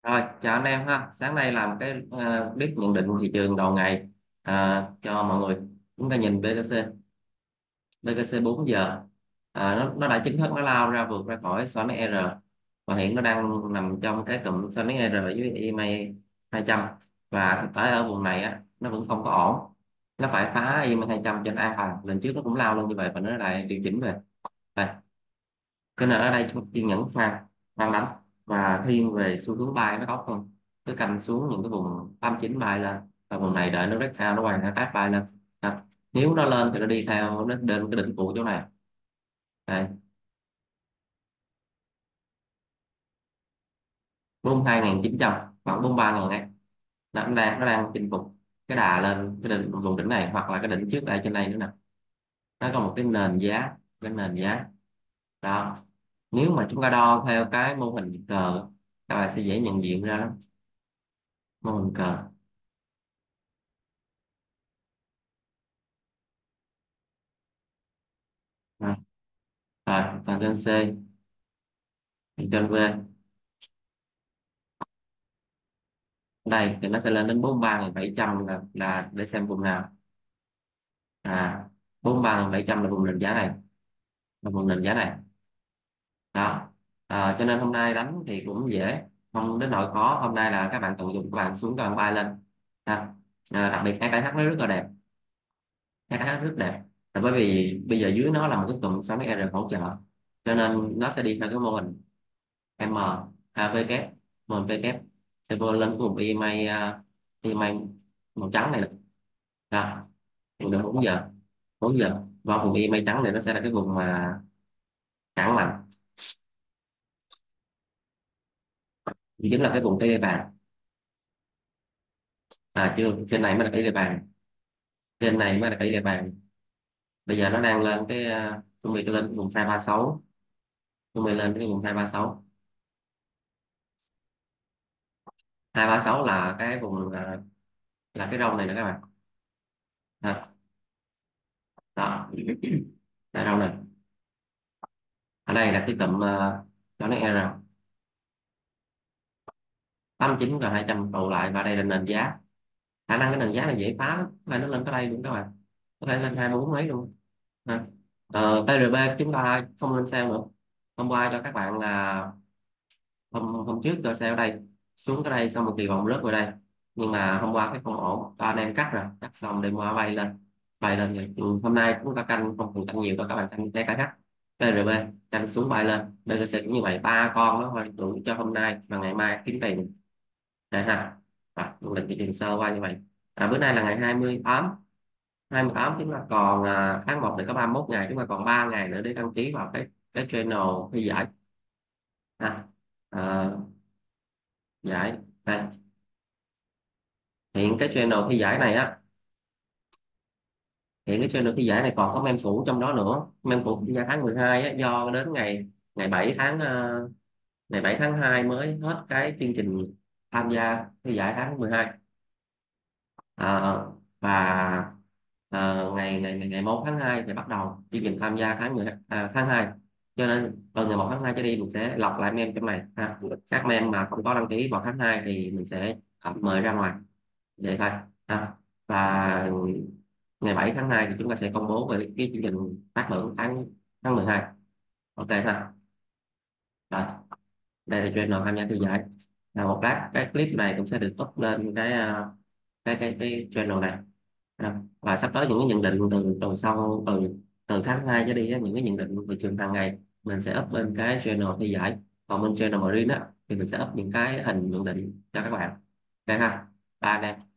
Rồi, chào anh em ha. Sáng nay làm cái clip nhận định thị trường đầu ngày cho mọi người. Chúng ta nhìn BTC, BTC 4 giờ. Nó đã chính thức nó lao ra vượt ra khỏi Sonic R và hiện nó đang nằm trong cái cụm Sonic R với EMA 200 và thực tế ở vùng này á nó vẫn không có ổn. Nó phải phá EMA 200 trên an toàn. Lần trước nó cũng lao lên như vậy và nó lại điều chỉnh về. Đây. Cho nên ở đây chúng kiên nhẫn pha đang đánh và thiên về xu hướng buy nó tốt hơn, cứ canh xuống những cái vùng 89 buy lên và vùng này đợi nó breakout nó quay nó tát buy lên. À, nếu nó lên thì nó đi theo nó đến cái đỉnh cũ chỗ này. Đây, bốn 2.900 khoảng 43.000 ấy, nó đang chinh phục cái đà lên cái đỉnh vùng đỉnh này hoặc là cái đỉnh trước đây trên đây nữa nè. Nó có một cái nền giá đó. Nếu mà chúng ta đo theo cái mô hình cờ các bạn sẽ dễ nhận diện ra lắm. Mô hình cờ. Rồi, còn trên C thì trên V đây thì nó sẽ lên đến 43.700 là để xem vùng nào. 43.700 là vùng nền giá này, là vùng nền giá này đó. Cho nên hôm nay đánh thì cũng dễ, không đến nỗi khó. Hôm nay là các bạn tận dụng, các bạn xuống các bạn bay lên. à, Đặc biệt cái thắt nó rất là đẹp, cái thắt rất đẹp là bởi vì bây giờ dưới nó là một cái cụm 6 R hỗ trợ, cho nên nó sẽ đi theo cái mô hình M V kép, mô hình V kép sẽ vô lên vùng EMA, EMA màu trắng này nè. Đó, vùng đến 4 giờ, 4 giờ vào vùng EMA trắng này nó sẽ là cái vùng mà cản mạnh, chính là cái vùng cây đê vàng. Chưa, trên này mới là cây đê vàng, trên này mới là cây đê vàng. Bây giờ nó đang lên cái chuẩn bị lên cái vùng 236, chuẩn bị lên cái vùng 236. 236 là cái vùng là cái râu này nè các bạn. Đó, cái râu này ở đây là cái cụm đó nó R 89 và 200 tụ lại và đây là nền giá. Khả năng cái nền giá này dễ phá lắm, phải nó lên tới đây luôn các bạn, có thể lên 24 mấy luôn. Ha. TRB chúng ta không lên sale nữa. Hôm qua cho các bạn là hôm hôm trước cho sale đây, xuống cái đây xong một kỳ vòng rớt vào đây, nhưng mà hôm qua cái không ổn, ba anh em cắt rồi, cắt xong đêm qua bay lên, bay lên vậy. Hôm nay chúng ta canh không cần canh nhiều đâu các bạn, canh cái cắt TRB canh xuống bay lên. BTC cũng như vậy, ba con đó thôi đủ cho hôm nay và ngày mai kiếm tiền đây ha. Du lịch thị trường sơ qua như vậy. Bữa nay là ngày 28, 28 chúng ta còn tháng 1 này có 31 ngày, chúng ta còn 3 ngày nữa để đăng ký vào cái channel thi giải. ha. à, Giải đây, hiện cái channel thi giải này á, hiện cái channel thi giải này còn có mem cũ trong đó nữa. Mem cũ tham gia tháng 12 á, do đến ngày ngày 7 tháng ngày 7 tháng 2 mới hết cái chương trình tham gia thi giải tháng 12. à, và ngày 1 tháng 2 thì bắt đầu chương trình tham gia tháng 2, cho nên từ ngày 1 tháng 2 trở đi mình sẽ lọc lại mem trong này ha. Các mem mà không có đăng ký vào tháng 2 thì mình sẽ mời ra ngoài vậy thôi ha. Và ngày 7 tháng 2 thì chúng ta sẽ công bố về cái chương trình phát thưởng tháng tháng 12. Ok ha. Rồi, đây là channel tham gia thi giải. Một lát cái clip này cũng sẽ được up lên cái channel này. Và sắp tới những cái nhận định từ tuần sau, từ từ tháng 2 trở đi á, những cái nhận định về trường hàng ngày mình sẽ up bên cái channel thi giải. Còn bên channel Marine á thì mình sẽ up những cái hình nhận định cho các bạn. Ok ha, ba anh em.